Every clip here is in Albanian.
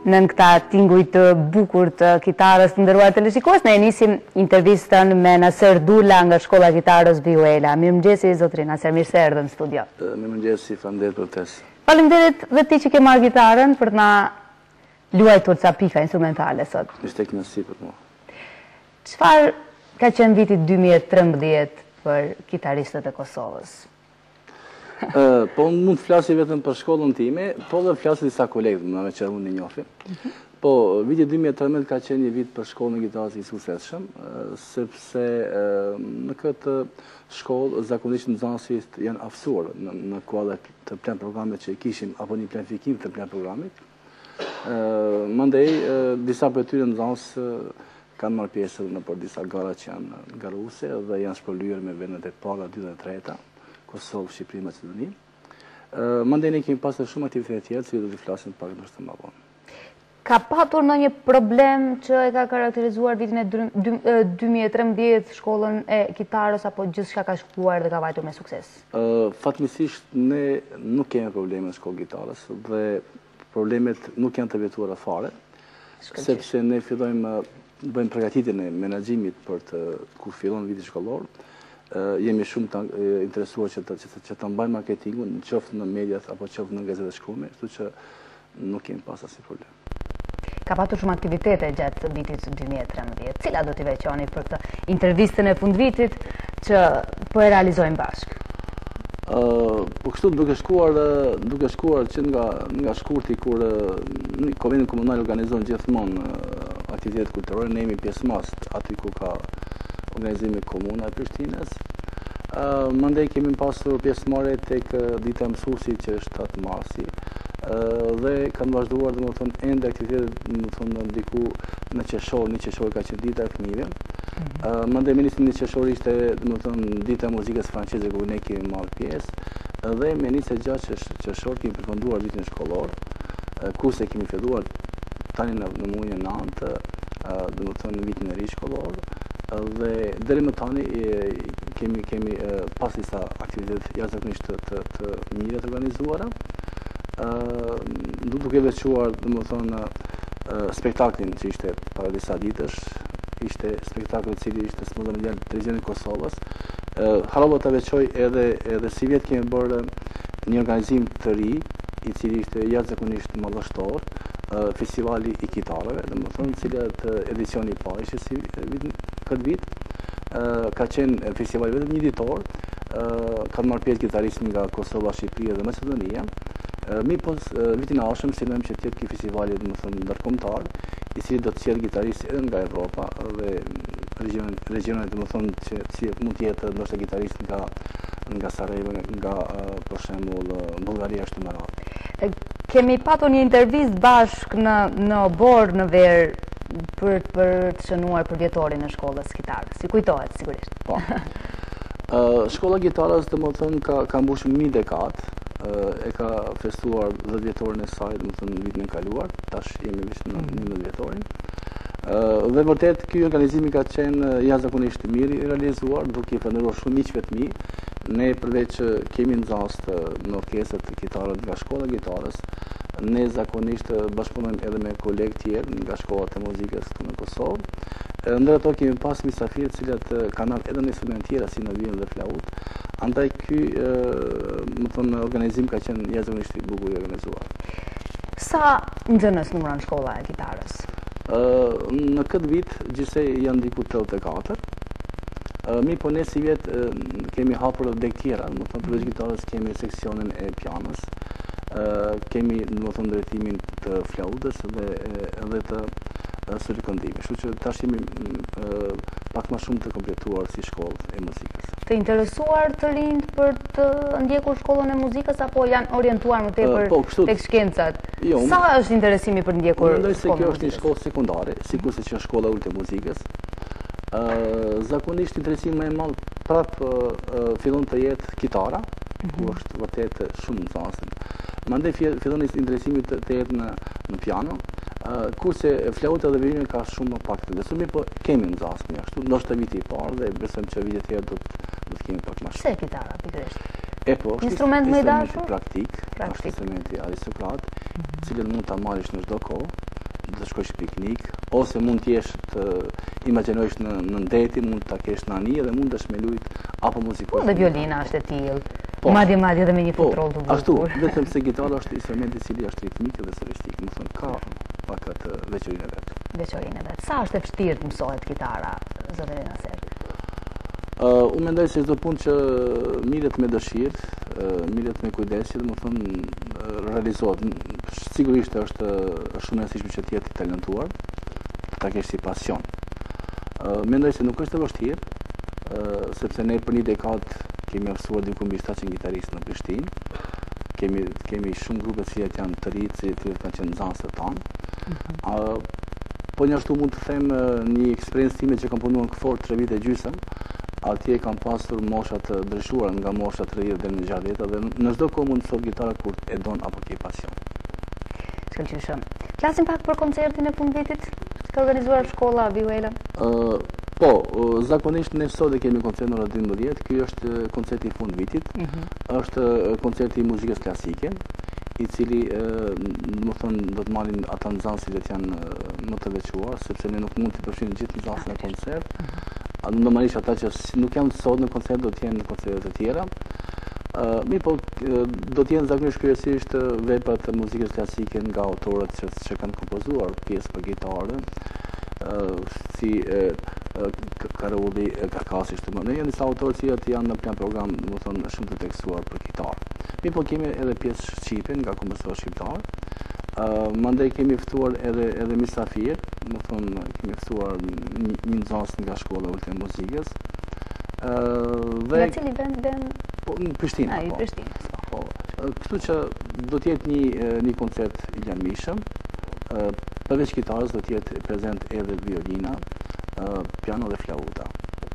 në këta tinguj të bukur të kitarës të nderuar televizikues, ne nisim intervistën me Naser Dula nga shkolla e kitarës Vihuela. Mirëmëngjesi zotrin Naser, mirë se erdhën në studio. Mirëmëngjesi, faleminderit për ftesën. Faleminderit dhe ti që ke marrë gitarën për të na luajtur ca pifa instrumentale sot. Ishte kënaqësi për mua. Çfarë ka qenë viti 2013 për kitaristët e Kosovës? Po mund të flasi vetëm për shkollën time, po dhe flasi disa kolegë, me që unë një njohim. Po, viti 2013 ka qenë një vit për shkollën e gitarës i suksesshëm, sepse në këtë shkollë zakonisht nxënësit janë aftësuar në kuadër të plan programit që i kishim apo një planifikim të plan programit. Mandej disa prej tyre nxënës kanë marrë pjesë në për disa gara që janë garuese dhe janë shpërblyer me vendet e para 2 dhe 3-ta. Kosovë, Shqipëri, Macedoni. Mandej ne kemi pasur shumë aktivitete tjera, që do të flasim pak më vonë. Ka patur ndonjë problem që e ka karakterizuar vitin e 2013 shkollën e kitarës, apo gjithçka ka shkuar dhe ka vajtur me sukses? Fatmirësisht ne nuk kemi probleme në shkollë gitarës dhe problemet nuk janë të vetuara fare, sepse ne fillojmë bëjmë përgatitjen e menaxhimit për të kur fillon viti shkollor. Jemi shumë të interesuar që të mbajmë marketingun, qoftë në mediat apo qoftë në gazetë shkruame, kështu që nuk kemi pas asnjë problem. Ka patur shumë aktivitete gjatë vitit 2013. Cila do t'i veçoni për këtë intervistën e fundvitit që po e realizojmë bashkë? Po kështu duke shkuar që nga shkurti kur Konventi Komunal organizon gjithmonë aktivitetet kulturore, ne jemi pjesëmarrës aty ku ka organizimi Komuna e Prishtinës. Mandej kemi pasur pjesëmarrje tek dita e mësuesit që është 7 marsi dhe kanë vazhduar domethënë ende aktivitetet domethënë diku në qershor, një qershor ka qenë dita e fëmijëve. Mandej me nisjen e qershorit ishte domethënë dita e muzikës franceze ku ne kemi marrë pjesë dhe me nisje gjatë qershor kemi përfunduar vitin shkollor. Kurse kemi filluar tani në muajin e 9, domethënë vitin e ri shkollor. Dhe deri më tani kemi pas disa aktivitete jashtëzakonisht të mira të organizuara. Duke veçuar domethënë spektaklin që ishte para disa ditësh, ishte spektakli i cili ishte sponsoruar nga Televizioni Kosovës. Harrova ta veçoj edhe si vjet kemi bërë një organizim të ri, i cili ishte jashtëzakonisht madhështor, festivali i kitarëve, domethënë cilat edicioni i parë ishte si këtë vit, ka qenë festivali vetëm një ditor, kanë marrë pjesë gitaristë nga Kosova, Shqipëria dhe Macedonia. Vitin e ardhshëm synojmë që të jetë ky festivali domethënë ndërkombëtar, i cili do të sjellë gitaristë edhe nga Evropa dhe regione domethënë që mund të jetë ndoshta gitaristë nga Sarajevo, nga për shembull Bullgaria ashtu më radhë. Kemi patur një intervistë bashkë në Obor në Ver për të shënuar përvjetorin e shkollës kitarës. Si kujtohet sigurisht. Po. Shkolla gitarës domethënë ka mbushur 1000 dekadë. E ka festuar 10 vjetorin e saj, domethënë në vitin e kaluar, tash jemi në 11 vjetorin. Dhe vërtet ky organizimi ka qenë jashtëzakonisht i mirë i realizuar, duke i falënderuar shumë miqve të mi. Ne përveç që kemi nxënës në orkestër të kitarët nga shkolla e gitarës, ne zakonisht bashkëpunojmë edhe me kolegë tjerë nga shkollat e muzikës këtu në Kosovë. Ndër ato kemi pas Mysafiri, të cilat kanë edhe në instrument tjera si në violin dhe flaut. Andaj ky organizim ka qenë jashtëzakonisht i bukur i organizuar. Sa nxënës numëron shkolla e kitarës? Në këtë vit gjithsej janë diku 84. Mi po ne si vjet kemi hapur edhe dek tjera, domethënë përveç gitarës kemi seksionin e pianos, kemi domethënë drejtimin të flautës dhe edhe të sulikondimit. Kështu që tash jemi pak më shumë të kompletuar si shkollë e muzikës. Të interesuar të rinjt për të ndjekur shkollën e muzikës apo janë orientuar më tepër tek shkencat? Sa është interesimi për ndjekur shkollën e muzikës? Mendoj se kjo është një shkollë sekondare, sikurse që është shkolla e ulët e muzikës. Zakonisht interesimi më i madh prap fillon të jetë kitara, ku është vërtet shumë nxënëse. Mandej fillon interesimi të jetë në piano, kurse flauta dhe violini ka shumë më pak të interesuar, po kemi nxënës më ashtu, ndoshta viti i parë dhe besojmë që vitet e tjera do të kemi pak më shumë. Pse kitara pikërisht? Po, instrument më i dashur? Praktik, është instrumenti aristokrat, cilën mund ta marrësh në çdo kohë. të shkosh në piknik, ose mund të jesh të imagjinosh në ndetin, mund ta kesh në anije dhe mund të shmelujt apo muzikosh. Dhe violina është e tillë. Madje dhe me një futroll të bukur. Ashtu, vetëm se gitara është instrument i cili është ritmik dhe solistik, më thon ka pak atë veçorinë e vet. Veçorinë e vet. Sa është e vështirë të mësohet gitara, zotëri Naser? Unë mendoj se çdo punë që mirret me dëshirë, mirret me kujdes, domethënë realizohet. Sigurisht është shumë e rëndësishme që të jetë i talentuar, ta kesh si pasion. Mendoj se nuk është e vështirë, sepse ne për një dekadë kemi mësuar diku mbi 700 gitaristë në Prishtinë. Kemi shumë grupe që janë të ri, të cilët kanë qenë nxënësët tanë. Po njështu mund të them një eksperiencë time që kam punuar në KFOR 3 vite gjysmë. Atje kam pasur mosha të ndryshuara nga mosha 30 deri në 60 vjetë dhe në çdo kohë mund të mësoj gitara kur e don apo ke pasion. Shkëlqyshëm. Flasim pak për koncertin e fundvitit që ka organizuar shkolla Vihuela. Po, zakonisht ne sot e kemi koncert në orën 12. Ky është koncerti i fundvitit. Është koncerti i muzikës klasike, i cili do të marrin ata nxënësit që janë më të veçuar, sepse ne nuk mund të përfshijmë gjithë nxënësit në koncert. Normalisht ata që nuk janë sot në koncert do të jenë në koncerte të tjera. Po do të jenë zakonisht kryesisht vepra të muzikës klasike nga autorët që kanë kompozuar pjesë për gitarë, si Karolli, Karkasi, ne janë disa autorë që janë në plan program, domethënë shumë të tekstuar për gitarë. Po kemi edhe pjesë shqipe nga kompozitorë shqiptar. Mandej kemi ftuar edhe Mysafiri, domethënë kemi ftuar një nxënës nga shkolla e muzikës. Nga cili vend? Po, në Prishtinë. I Prishtinës. Po. Kështu që do të jetë një koncert i larmishëm. Përveç kitarës do të jetë prezent edhe violina, piano dhe flauta.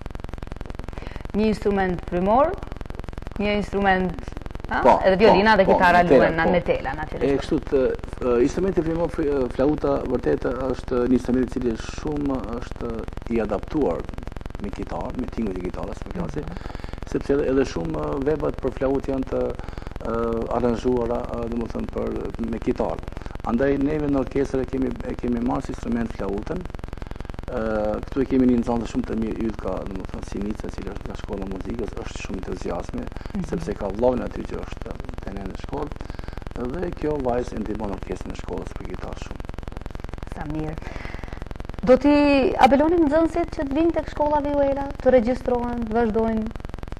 Një instrument frymor, një instrument edhe violina dhe gitara luhen në tela, natyrisht. Kështu instrumenti frymor, flauta vërtet është një instrument i cili është i adaptuar me gitarë, me tingull e gitarës për klasi, sepse edhe shumë veprat për flaut janë të aranzhuara, domethënë me gitarë. Andaj neve në orkestër kemi marrë si instrument flautën. Këtu e kemi një nxënës shumë të mirë, Ylka, domethënë Sinica, e cila është nga shkolla e muzikës, është shumë entuziasme, sepse ka vllajën aty që është tani në shkollë, dhe kjo vajzë e ndihmon orkestrën e shkollës për gitarë shumë. Sa mirë. Do t'i apelonin nxënësit që të vinë tek shkolla Vihuela, të regjistrohen, të vazhdojnë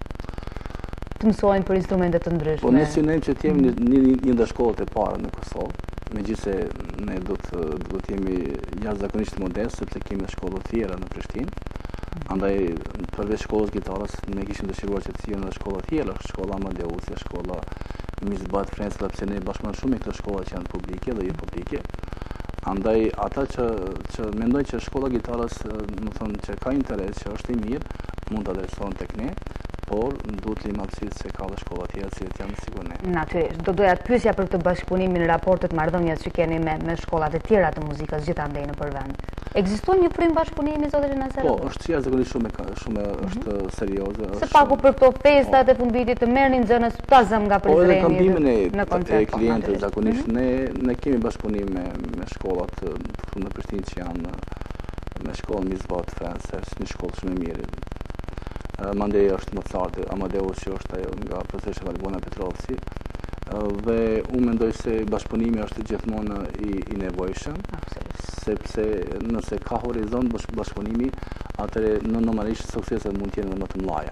të mësojnë për instrumente të ndryshme. Po ne synojmë që të jemi një ndër shkollat e para në Kosovë, megjithëse ne do të jemi jashtëzakonisht modest, sepse kemi shkolla të tjera në Prishtinë. Andaj përveç shkollës gitarës ne kishim dëshiruar që të sjellin edhe shkolla të tjera, shkolla Amadeusi, shkolla Mysafiri, Francë, sepse ne bashkëpunon shumë me këto shkolla që janë publike dhe jo publike. Andaj ata që mendojnë që shkolla gitarës, më thonë që ka interes, që është i mirë, mund të adresohen tek ne, por duhet të limapsit se ka dhe shkolla tjera që janë sigur ne. Natyrisht, do doja të pyesja për këtë bashkëpunimin, raportet, marrëdhëniet që keni me shkollat e tjera të muzikës gjithandej nëpër vend. Ekziston një frymë bashkëpunimi, zotëri Naser? Po, është jashtëzakonisht shumë është serioze. Se paku për këto festat e fundvitit të merrnin nxënës tazëm nga Prizreni. Po edhe kambimin e klientëve zakonisht ne kemi bashkëpunim me shkollat në Prishtinë që janë me shkollën Mysafiri, Francë, një shkollë shumë e mirë. Mandej është Mozart, Amadeus që është ajo nga profesori Valbona Petrovci, dhe unë mendoj se bashkëpunimi është gjithmonë i nevojshëm, sepse nëse ka horizont bashkëpunimi, atëre normalisht sukseset mund të jenë më të mëdha.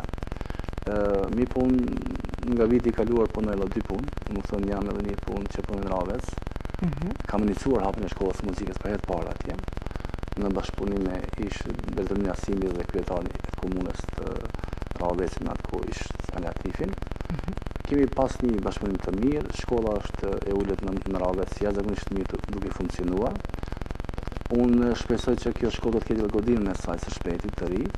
Mi punë nga viti i kaluar punoj edhe 2 punë, më thonë jam edhe një punë që punoj në Ravec. Kam iniciuar hapjen e shkollës së muzikës për herë parë atje. Në bashkëpunim me ish Bezdërmia Simbi dhe kryetari i komunës të Ravecit në atë kohë ish Spanjatifin. Kemi pas një bashkëpunim të mirë, shkolla është e ulët në Ravec, jashtëzakonisht mirë duke funksionuar. Unë shpresoj që kjo shkollë do të ketë godinën e saj së shpejti të ri,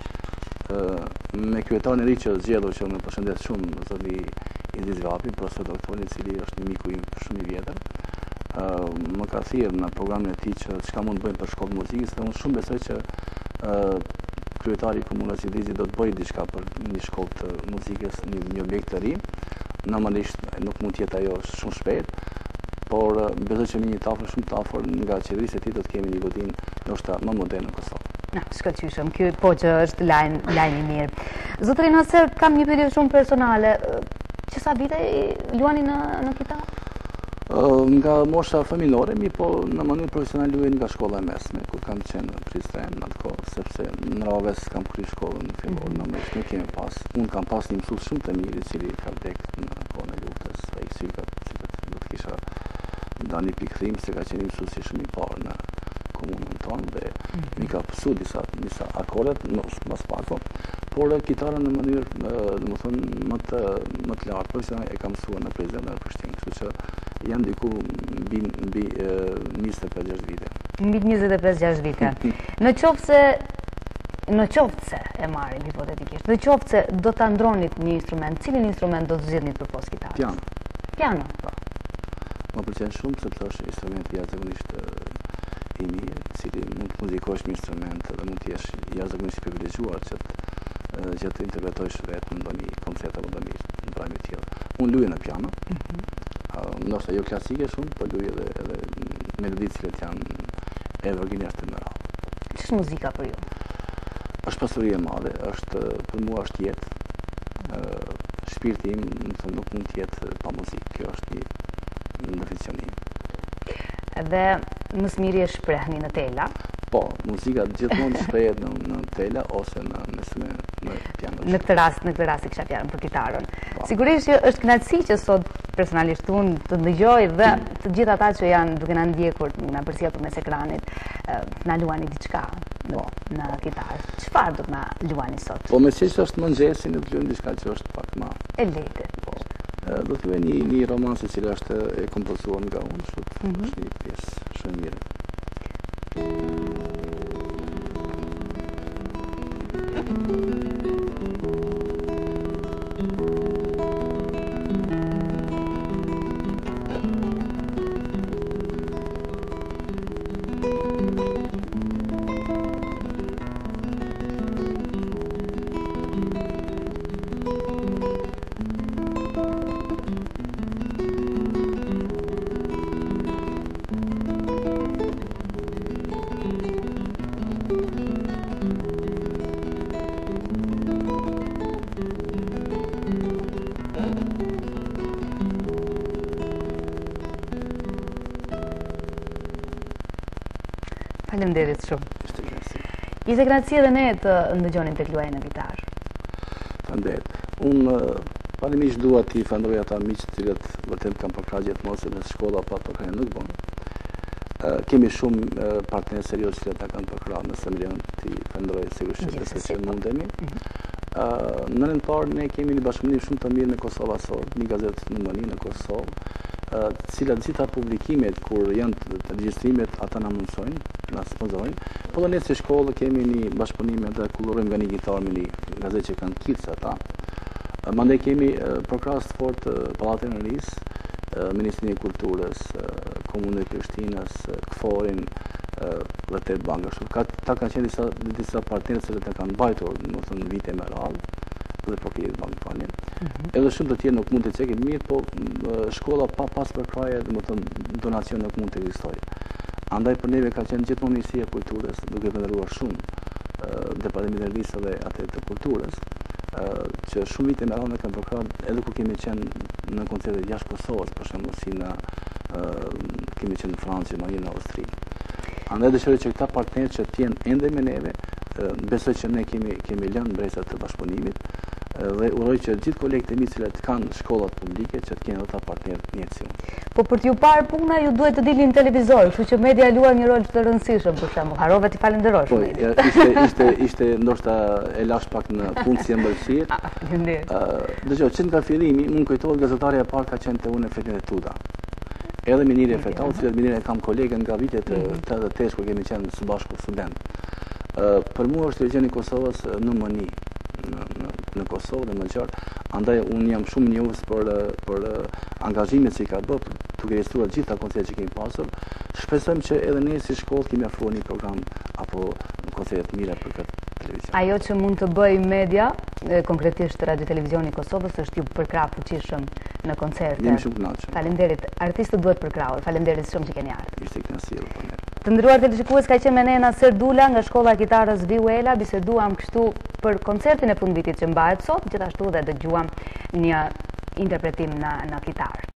me kryetarin e ri që zgjedhur, që më përshëndet shumë zoti Idris Vapi, profesor doktor, i cili është një miku im shumë i vjetër. Më ka thirrë në programin e tij që çka mund të bëjmë për shkollën e muzikës, dhe unë shumë besoj që kryetari i komunës Idrisi do të bëjë diçka për një shkollë të muzikës, një objekt të ri. Normalisht nuk mund të jetë ajo shumë shpejt, por besoj që me një tafër shumë të afër nga qeverisja e tij do të kemi një godinë ndoshta më moderne në Kosovë. Shkëlqyshëm, ky po që është lajm i mirë. Zotëri Naser, kam një pyetje shumë personale. Që sa vite luani në kitarë? Nga mosha fëminore, po në mënyrë profesionale luaj nga shkolla e mesme, kur kam qenë prizren në atë kohë, sepse në Raves kam kryer shkollën fillore, në mes nuk kemi pas. Unë kam pas një mësues shumë të mirë, i cili ka vdekur në kohën e luftës, ai cilët do të kisha ndani pikëthim se ka qenë mësuesi shumë i parë në komunën tonë dhe mi ka pësu disa akordet, mas pako, por kitarën në mënyrë, domethënë më të lartë, profesionale e kam mësuar në Prizren dhe në Prishtinë, kështu që jam diku mbi 25-6 vite. Mbi 25-6 vite. Në qoftë se e marrim hipotetikisht, në qoftë se do ta ndronit një instrument, cilin instrument do të zgjidhni përpos kitarës? Piano. Piano, po. Më pëlqen shumë sepse është instrument jashtëzakonisht i mirë, cili mund të muzikosh një instrument dhe mund të jesh jashtëzakonisht i privilegjuar që të interpretosh vetë në ndonjë koncert apo ndonjë brami tjetër. Unë luaj në piano. Ndoshta jo klasike shumë, por luaj edhe melodi që janë evergreen të mëra. Ç'është muzika për ju? Është pasuri e madhe, për mua është jetë. Shpirti im, nuk mund të jetë pa muzikë. Kjo është një definicion im. Edhe më së miri e shprehni në tela? Po, muzika gjithmonë shprehet në tela ose në piano. Në këtë rast e kisha fjalën për kitarën. Sigurisht që është kënaqësi që sot personalisht unë të ndëgjoj dhe të gjithë ata që janë duke na ndjekur, na përsjell përmes ekranit, na luani diçka në kitarë. Çfarë do të na luani sot? Po meqenëse që është Mengjesit, do të luajmë diçka që është pak më e lehtë. Po. Do të luaj një romancë e cila është e kompozuar nga unë, është një pjesë shumë mirë. Faleminderit shumë. Ishte kënaqësi edhe ne të ndëgjonim tek luajja në kitarë. Faleminderit. Unë parimisht dua t'i falenderoj ata miq të cilët vërtet kanë përkrahje të mos në shkolla pa përkrahje nuk bën. Kemi shumë partnerë serioz që ata kanë përkrahur në Semilion, t'i falenderoj sigurisht që mundemi. Në anën parë ne kemi një bashkëpunim shumë të mirë në Kosovë sot, një gazetë në Kosovë, të cilat gjitha publikimet kur janë të regjistrimet ata na mundsojnë, na sponsorojnë. Po dhe ne si shkollë kemi një bashkëpunim edhe kullurojmë nga një gitar me një gazetë që kanë kids ata. Mandej kemi prokrast fort Pallatin e Ris, Ministrinë e Kulturës, Komunën e Prishtinës, KFOR-in dhe Tet Banka. Ta kanë qenë disa partnerë që të kanë mbajtur, domethënë vite me radhë dhe përkrijet bankëpanin. Edhe shumë të tjerë nuk mund të cekin mirë, po shkolla pa pas përkraje, domethënë donacion nuk mund të ekzistojë. Andaj për neve ka qenë gjithmonë Ministria e Kulturës, duke vendoruar shumë Departamentin e Ris dhe atë të Kulturës, që shumë vite me radhë kanë përkrahur edhe kur kemi qenë në koncerte jashtë Kosovës, për shembull si kemi qenë në Francë, Gjermani, në Austri. Andaj dëshiroj që këta partnerë që të jenë ende me neve, besoj që ne kemi lënë brezat të bashkëpunimit dhe uroj që gjithë kolegët e mi cilët kanë shkollat publike që të kenë ata partnerë njëjtë si unë. Po për t'ju parë puna ju duhet të dilni në televizor, kështu që media luan një rol të rëndësishëm për shembull. Harrova t'i falenderosh. Po, ishte ndoshta e lash pak në punë si ëmbëlsirë. Dëgjoj, që nga fillimi, unë kujtohet gazetarja e parë ka qenë te unë Fetin e Tuda. Edhe Minirja Fetau, cilët Minirja kam kolegën nga vitet 88 kur kemi qenë së bashku student. Për mua është Televizioni i Kosovës në mëni në Kosovë dhe më qartë, andaj unë jam shumë njohës për angazhimet që i ka bërë duke regjistruar gjitha koncertet që kemi pasur. Shpresojmë që edhe ne si shkollë kemi afruar një program apo koncerte mira për këtë televizion. Ajo që mund të bëj media konkretisht Radio Televizioni Kosovës është ju përkrah fuqishëm në koncerte. Jemi shumë kënaqur. Faleminderit. Artistët duhet përkrahur. Faleminderit shumë që keni ardhur. Ishte kënaqësi për ne. Të nderuar televizionistë, ka qenë me ne Naser Dula nga shkolla e kitarës Viuela. Biseduam kështu për koncertin e fundvitit që mbahet sot, gjithashtu dhe dëgjuam një interpretim në kitarë.